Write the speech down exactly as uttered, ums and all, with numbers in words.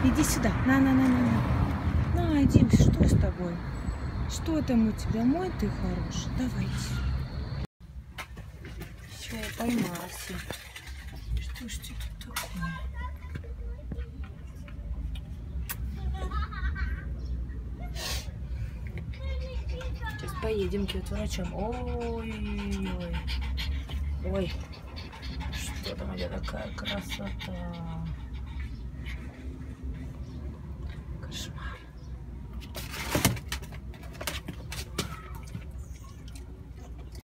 Иди сюда. На, на, на, на, на. На, Дим, что с тобой? Что там у тебя? Мой ты хороший. Давайте. Все, я поймался. Что ж это тут такое? Сейчас поедем к врачам. Ой-ой-ой. Ой. Что там у тебя такая красота?